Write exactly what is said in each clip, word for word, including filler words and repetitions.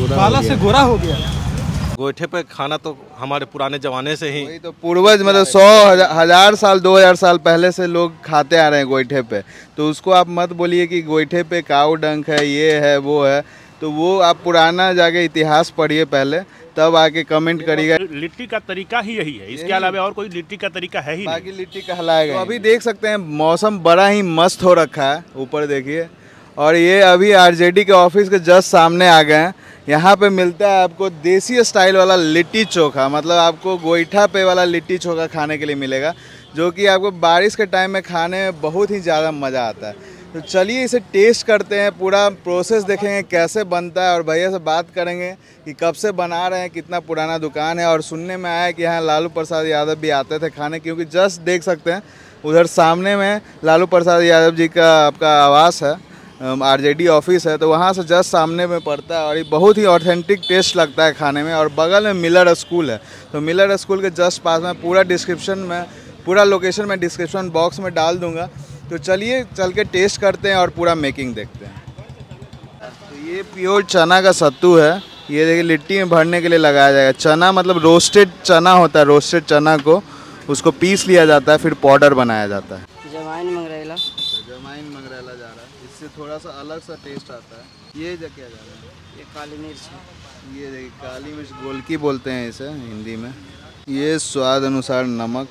काला से गोरा हो गया। गोईठे पे खाना तो हमारे पुराने जमाने से ही, वही तो पूर्वज मतलब सौ हजार साल दो हजार साल पहले से लोग खाते आ रहे हैं गोईठे पे। तो उसको आप मत बोलिए कि गोईठे पे काऊ डंक है, ये है वो है। तो वो आप पुराना जाके इतिहास पढ़िए पहले, तब आके कमेंट करिएगा। लिट्टी का तरीका ही यही है, इसके अलावा और कोई लिट्टी का तरीका है ही नहीं। बाकी लिट्टी कहलाएगा। तो अभी देख सकते हैं मौसम बड़ा ही मस्त हो रखा है, ऊपर देखिए। और ये अभी आरजेडी के ऑफिस के जस्ट सामने आ गए हैं। यहाँ पे मिलता है आपको देसी स्टाइल वाला लिट्टी चोखा, मतलब आपको गोईठा पे वाला लिट्टी चोखा खाने के लिए मिलेगा, जो कि आपको बारिश के टाइम में खाने में बहुत ही ज़्यादा मज़ा आता है। तो चलिए इसे टेस्ट करते हैं, पूरा प्रोसेस देखेंगे कैसे बनता है, और भैया से बात करेंगे कि कब से बना रहे हैं, कितना पुराना दुकान है। और सुनने में आया कि यहाँ लालू प्रसाद यादव भी आते थे खाने, क्योंकि जस्ट देख सकते हैं उधर सामने में लालू प्रसाद यादव जी का आपका आवास है, आरजेडी ऑफिस है, तो वहाँ से जस्ट सामने में पड़ता है। और ये बहुत ही ऑथेंटिक टेस्ट लगता है खाने में। और बगल में मिलर स्कूल है, तो मिलर स्कूल के जस्ट पास में पूरा डिस्क्रिप्शन में पूरा लोकेशन में डिस्क्रिप्शन बॉक्स में डाल दूंगा। तो चलिए चल के टेस्ट करते हैं और पूरा मेकिंग देखते हैं। तो ये प्योर चना का सत्तू है, ये देखिए लिट्टी में भरने के लिए लगाया जाएगा। चना मतलब रोस्टेड चना होता है, रोस्टेड चना को उसको पीस लिया जाता है, फिर पाउडर बनाया जाता है। जमाइन मंगरेला, जमाइन मंगरेला जा रहा है, इससे थोड़ा सा अलग सा टेस्ट आता है। ये क्या जा रहा है? ये काली मिर्च है। ये देखिए काली मिर्च गोलकी बोलते हैं इसे हिंदी में। ये स्वाद अनुसार नमक।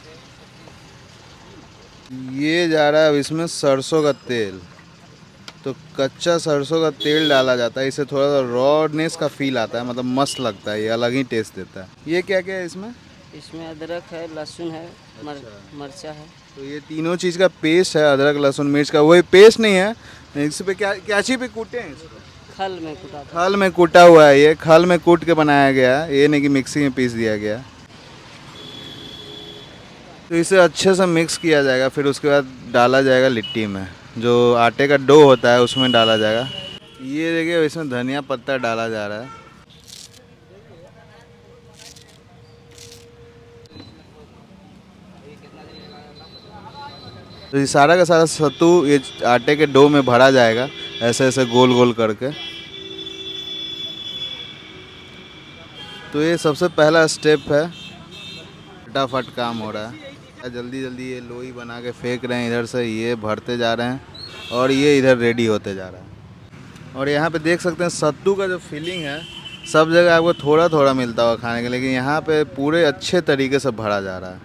ये जा रहा है अब इसमें सरसों का तेल, तो कच्चा सरसों का तेल डाला जाता है, इससे थोड़ा सा रॉनेस का फील आता है, मतलब मस्त लगता है, ये अलग ही टेस्ट देता है। ये क्या क्या है इसमें? इसमें अदरक है, लहसुन है, मर, मिर्चा है। तो ये तीनों चीज़ का पेस्ट है, अदरक लहसुन मिर्च का। वही पेस्ट नहीं है, इस पे क्या क्या चीज़ पे कूटे हैं इसको? खल में कूटा खल में कूटा हुआ है, ये खल में कूट के बनाया गया है, ये नहीं कि मिक्सी में पीस दिया गया। तो इसे अच्छे से मिक्स किया जाएगा, फिर उसके बाद डाला जाएगा लिट्टी में, जो आटे का डो होता है उसमें डाला जाएगा। ये देखिए इसमें धनिया पत्ता डाला जा रहा है। तो ये सारा का सारा सत्तू ये आटे के डो में भरा जाएगा, ऐसे ऐसे गोल गोल करके। तो ये सबसे पहला स्टेप है, फटाफट काम हो रहा है, जल्दी जल्दी ये लोई बना के फेंक रहे हैं इधर से, ये भरते जा रहे हैं और ये इधर रेडी होते जा रहा है। और यहाँ पे देख सकते हैं सत्तू का जो फीलिंग है, सब जगह आपको थोड़ा थोड़ा मिलता होगा खाने के, लेकिन यहाँ पे पूरे अच्छे तरीके से भरा जा रहा है।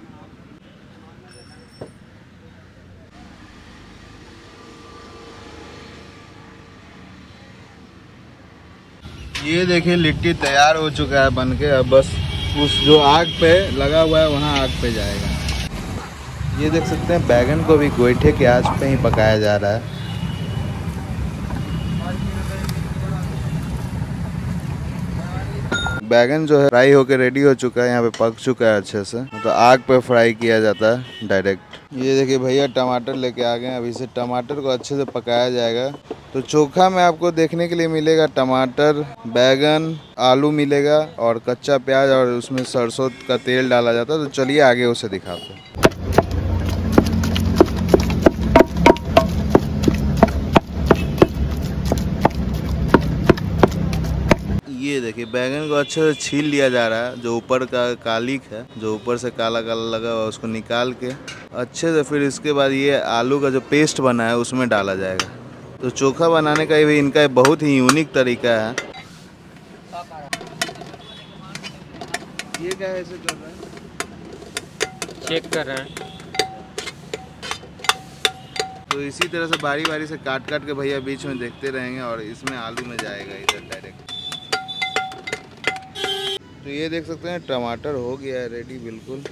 ये देखिए लिट्टी तैयार हो चुका है बन के, अब बस उस जो आग पे लगा हुआ है वहाँ आग पे जाएगा। ये देख सकते हैं बैगन को भी गोईठे के आंच पे ही पकाया जा रहा है। बैगन जो है फ्राई होके रेडी हो चुका है, यहाँ पे पक चुका है अच्छे से, तो आग पे फ्राई किया जाता है डायरेक्ट। ये देखिए भैया टमाटर लेके आ गए, अभी इसे टमाटर को अच्छे से पकाया जाएगा। तो चोखा में आपको देखने के लिए मिलेगा टमाटर, बैगन, आलू मिलेगा और कच्चा प्याज, और उसमें सरसों का तेल डाला जाता है। तो चलिए आगे उसे दिखाते हैं। ये देखिए बैगन को अच्छे से छील लिया जा रहा है, जो ऊपर का कालिक है, जो ऊपर से काला काला लगा हुआ, उसको निकाल के अच्छे से, फिर इसके बाद ये आलू का जो पेस्ट बना है उसमें डाला जाएगा। तो चोखा बनाने का भी इनका बहुत ही यूनिक तरीका है। ये क्या है, ऐसे कर रहे हैं? चेक कर रहे हैं। तो इसी तरह से बारी बारी से काट काट के भैया बीच में देखते रहेंगे, और इसमें आलू में जाएगा इधर डायरेक्ट। तो ये देख सकते हैं टमाटर हो गया है रेडी बिल्कुल।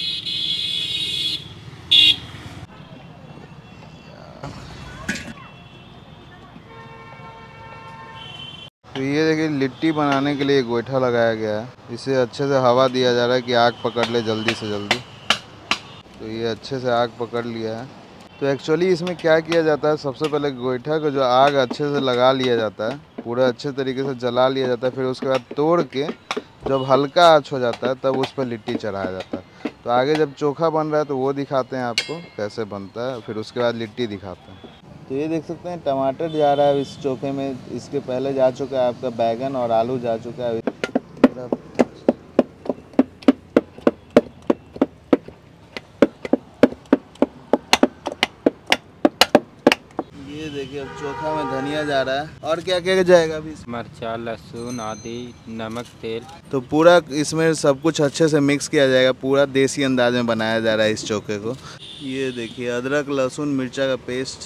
तो ये देखिए लिट्टी बनाने के लिए गोईठा लगाया गया है, इसे अच्छे से हवा दिया जा रहा है कि आग पकड़ ले जल्दी से जल्दी। तो ये अच्छे से आग पकड़ लिया है। तो एक्चुअली इसमें क्या किया जाता है, सबसे पहले गोईठा को जो आग अच्छे से लगा लिया जाता है, पूरा अच्छे तरीके से जला लिया जाता है, फिर उसके बाद तोड़ के जब हल्का आँच हो जाता है तब उस पर लिट्टी चढ़ाया जाता है। तो आगे जब चोखा बन रहा है तो वो दिखाते हैं आपको कैसे बनता है, फिर उसके बाद लिट्टी दिखाते हैं। तो ये देख सकते हैं टमाटर जा रहा है इस चोखे में, इसके पहले जा चुका है आपका बैगन और आलू जा चुका है। ये देखिए अब चोखा में धनिया जा रहा है और क्या क्या जाएगा अभी? मिर्चा, लहसुन, आदि, नमक, तेल। तो पूरा इसमें सब कुछ अच्छे से मिक्स किया जाएगा, पूरा देसी अंदाज में बनाया जा रहा है इस चोखे को। ये देखिए अदरक, लहसुन, मिर्चा का पेस्ट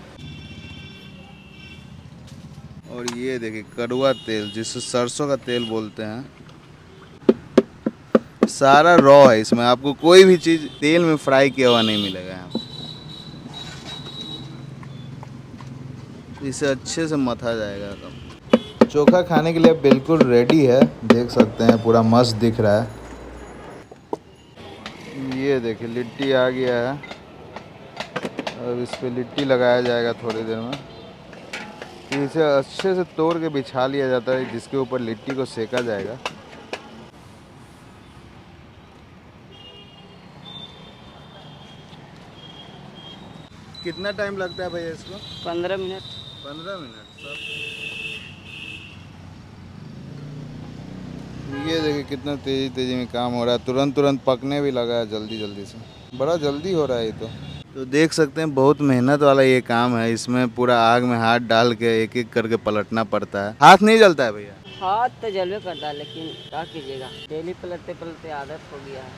और ये देखिए कड़वा तेल जिसे सरसों का तेल बोलते हैं। सारा रॉ है इसमें, आपको कोई भी चीज़ तेल में फ्राई किया हुआ नहीं मिलेगा यहाँ। इसे अच्छे से मथा जाएगा। तो चोखा खाने के लिए बिल्कुल रेडी है, देख सकते हैं पूरा मस्त दिख रहा है। ये देखिए लिट्टी आ गया है, अब इस पे लिट्टी लगाया जाएगा थोड़ी देर में। इसे अच्छे से तोड़ के बिछा लिया जाता है जिसके ऊपर लिट्टी को सेका जाएगा। कितना टाइम लगता है भैया इसको? पंद्रह मिनट। पंद्रह मिनट सब। ये देखिए कितना तेजी तेजी में काम हो रहा है, तुरंत तुरंत पकने भी लगा है जल्दी जल्दी से, बड़ा जल्दी हो रहा है ये तो। तो देख सकते हैं बहुत मेहनत वाला ये काम है, इसमें पूरा आग में हाथ डाल के एक एक करके पलटना पड़ता है। हाथ नहीं जलता है भैया? हाथ तो जलवे करता है, लेकिन क्या कीजिएगा, डेली पलटते पलटते आदत हो गया है।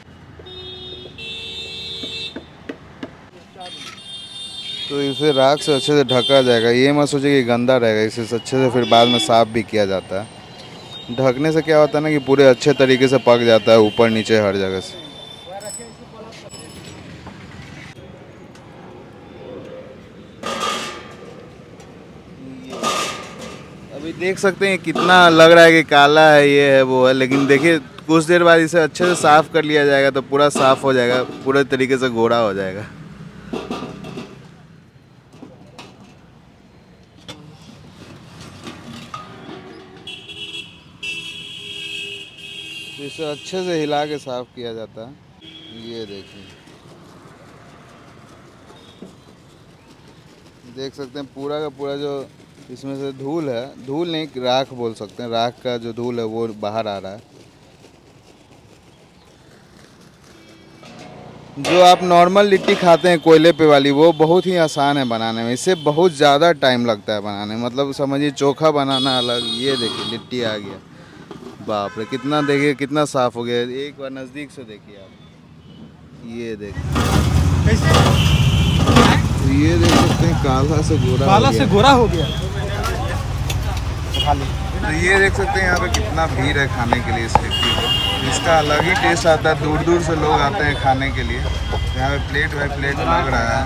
तो इसे राख से अच्छे से ढका जाएगा, ये मत सोचिए कि गंदा रहेगा, इसे अच्छे से फिर बाद में साफ भी किया जाता है। ढकने से क्या होता है ना कि पूरे अच्छे तरीके से पक जाता है, ऊपर नीचे हर जगह से। अभी देख सकते हैं कितना लग रहा है कि काला है, ये है वो है, लेकिन देखिए कुछ देर बाद इसे अच्छे से साफ कर लिया जाएगा तो पूरा साफ हो जाएगा, पूरे तरीके से गोरा हो जाएगा। इसे अच्छे से हिला के साफ किया जाता है। ये देखिए देख सकते हैं पूरा का पूरा जो इसमें से धूल है, धूल नहीं राख बोल सकते हैं, राख का जो धूल है वो बाहर आ रहा है। जो आप नॉर्मल लिट्टी खाते हैं कोयले पे वाली, वो बहुत ही आसान है बनाने में, इससे बहुत ज़्यादा टाइम लगता है बनाने में। मतलब समझिए चोखा बनाना अलग। ये देखिए लिट्टी आ गया, बाप रे कितना, देखिए कितना साफ हो गया। एक बार नज़दीक से देखिए आप, ये देखिए तो ये देख सकते हैं काला से गोरा, काला से गोरा हो गया। तो ये देख सकते हैं यहाँ पे कितना भीड़ है खाने के लिए इस लिट्टी को, इसका अलग ही टेस्ट आता है, दूर दूर से लोग आते हैं खाने के लिए। यहाँ पे प्लेट बाई प्लेट लग रहा है।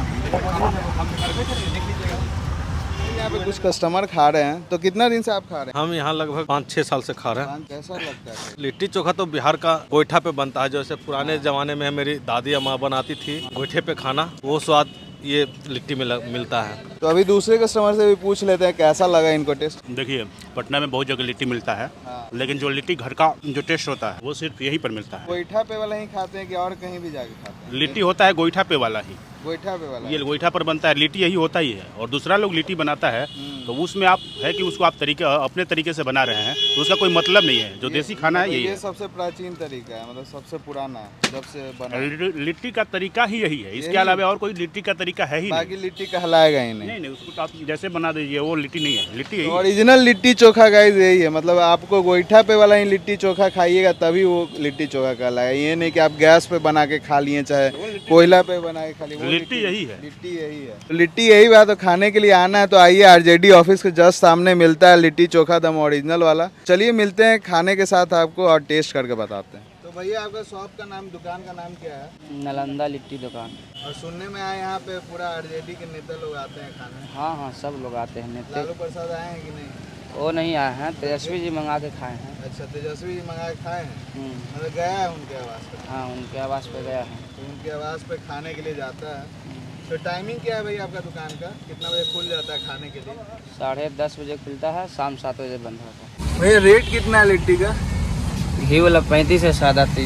यहाँ पे कुछ कस्टमर खा रहे हैं। तो कितना दिन से आप खा रहे हैं? हम यहाँ लगभग पाँच छः साल से खा रहे हैं। कैसा लगता है? लिट्टी चोखा तो बिहार का गोईठा पे बनता है, जैसे पुराने जमाने में मेरी दादी या माँ बनाती थी गोईठे पे खाना, वो स्वाद ये लिट्टी में मिलता है। तो अभी दूसरे कस्टमर से भी पूछ लेते हैं कैसा लगा इनको टेस्ट। देखिए पटना में बहुत जगह लिट्टी मिलता है, हाँ। लेकिन जो लिट्टी घर का जो टेस्ट होता है वो सिर्फ यहीं पर मिलता है। गोईठा पे वाला ही खाते हैं कि और कहीं भी जाके खाते हैं? लिट्टी होता है गोईठा पे वाला ही, गोईठा पे वाला ये गोईठा पर बनता है, लिट्टी यही होता ही है। और दूसरा लोग लिट्टी बनाता है तो उसमें आप है कि उसको आप तरीके अपने तरीके से बना रहे हैं, तो उसका कोई मतलब नहीं है। जो देसी खाना है यही ये है, सबसे प्राचीन तरीका है, मतलब सबसे पुराना जब से बना। लिट्टी का तरीका ही यही है, इसके अलावा और कोई लिट्टी का तरीका है ही बाकी लिट्टी कहलाएगा ही नहीं। नहीं नहीं, उसको तो आप जैसे बना दीजिए वो लिट्टी नहीं है, लिट्टी यही है। ओरिजिनल लिट्टी चोखा गाइस यही है, मतलब आपको गोईठा पे वाला ही लिट्टी चोखा खाइएगा तभी वो लिट्टी चोखा कहलाएगा। ये नहीं कि आप गैस पे बना के खा लिए चाहे कोयला पे बना के खा लिए, लिट्टी यही है, लिट्टी यही है। लिट्टी यही बात, तो खाने के लिए आना है तो आइए, आरजेडी ऑफिस के जस्ट सामने मिलता है लिट्टी चोखा दम ओरिजिनल वाला। चलिए मिलते हैं खाने के साथ आपको और टेस्ट करके बताते हैं। तो भैया आपका शॉप का नाम, दुकान का नाम क्या है? नालंदा लिट्टी दुकान। और सुनने में आए यहाँ पे पूरा आरजेडी के नेता लोग आते हैं खाने। हाँ हाँ सब लोग आते हैं। नेता लालू प्रसाद आए हैं कि नहीं? वो नहीं आए हैं, तेजस्वी जी मंगा के खाए हैं। अच्छा तेजस्वी जी मंगा के खाए हैं, हम्म, मतलब गया है उनके आवास पे? हाँ उनके आवास पे गया है। तो उनके आवास पे खाने के लिए जाता है। तो टाइमिंग क्या है भैया आपका दुकान का, कितना बजे खुल जाता है खाने के लिए? साढ़े दस बजे खुलता है, शाम सात बजे बंद होता है। भैया रेट कितना है लिट्टी का? घी वाला पैंतीस है, सादा तीस।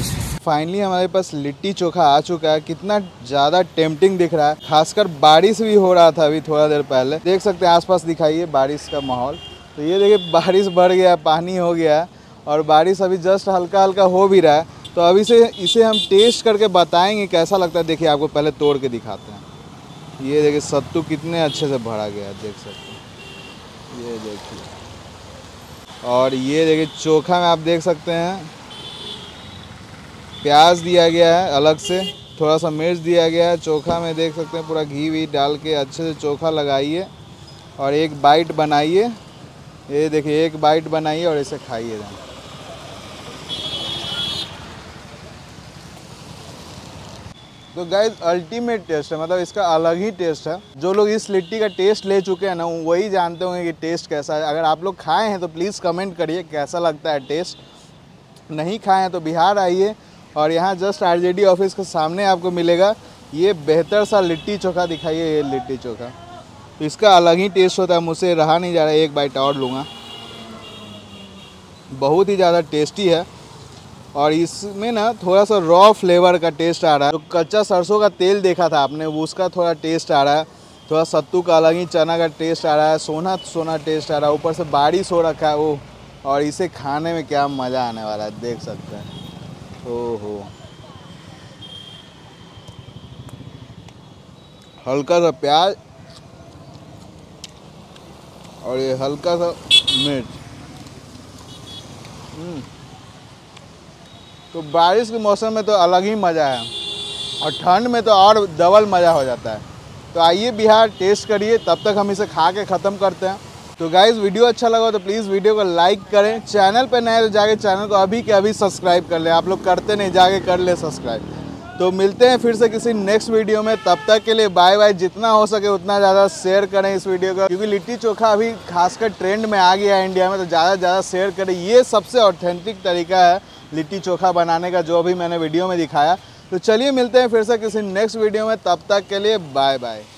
फाइनली हमारे पास लिट्टी चोखा आ चुका है। कितना ज़्यादा टेम्पटिंग दिख रहा है, खासकर बारिश भी हो रहा था अभी थोड़ा देर पहले। देख सकते हैं आसपास दिखाइए बारिश का माहौल। तो ये देखिए बारिश बढ़ गया, पानी हो गया और बारिश अभी जस्ट हल्का हल्का हो भी रहा है। तो अभी से इसे हम टेस्ट करके बताएंगे कैसा लगता है। देखिए आपको पहले तोड़ के दिखाते हैं। ये देखिए सत्तू कितने अच्छे से भरा गया है, देख सकते हैं। ये देखिए, और ये देखिए चोखा में आप देख सकते हैं प्याज दिया गया है अलग से, थोड़ा सा मिर्च दिया गया है। चोखा में देख सकते हैं पूरा घी वी डाल के अच्छे से चोखा लगाइए और एक बाइट बनाइए। ये देखिए एक बाइट बनाइए और इसे खाइए। तो गाइस अल्टीमेट टेस्ट है, मतलब इसका अलग ही टेस्ट है। जो लोग इस लिट्टी का टेस्ट ले चुके हैं ना, वही जानते होंगे कि टेस्ट कैसा है। अगर आप लोग खाए हैं तो प्लीज़ कमेंट करिए कैसा लगता है टेस्ट। नहीं खाए हैं तो बिहार आइए और यहाँ जस्ट आरजेडी ऑफिस के सामने आपको मिलेगा ये बेहतर सा लिट्टी चोखा। दिखाइए ये लिट्टी चोखा, तो इसका अलग ही टेस्ट होता है। मुझसे रहा नहीं जा रहा है, एक बाइट और लूँगा। बहुत ही ज़्यादा टेस्टी है और इसमें ना थोड़ा सा रॉ फ्लेवर का टेस्ट आ रहा है। तो कच्चा सरसों का तेल देखा था आपने, उसका थोड़ा टेस्ट आ रहा है। थोड़ा सत्तू का अलग ही चना का टेस्ट आ रहा है, सोना सोना टेस्ट आ रहा है। ऊपर से बारिश हो रखा है वो, और इसे खाने में क्या मज़ा आने वाला है देख सकते हैं। ओहो, हल्का सा प्याज और ये हल्का सा मिर्च। तो बारिश के मौसम में तो अलग ही मज़ा है और ठंड में तो और डबल मज़ा हो जाता है। तो आइए बिहार टेस्ट करिए, तब तक हम इसे खा के ख़त्म करते हैं। तो गाइज़ वीडियो अच्छा लगा तो प्लीज़ वीडियो को लाइक करें। चैनल पे नए तो जाके चैनल को अभी के अभी सब्सक्राइब कर लें। आप लोग करते नहीं, जाके कर ले सब्सक्राइब। तो मिलते हैं फिर से किसी नेक्स्ट वीडियो में, तब तक के लिए बाय बाय। जितना हो सके उतना ज़्यादा शेयर करें इस वीडियो को, क्योंकि लिट्टी चोखा अभी खासकर ट्रेंड में आ गया है इंडिया में। तो ज़्यादा से ज़्यादा शेयर करें। ये सबसे ऑथेंटिक तरीका है लिट्टी चोखा बनाने का, जो भी मैंने वीडियो में दिखाया। तो चलिए मिलते हैं फिर से किसी नेक्स्ट वीडियो में, तब तक के लिए बाय बाय।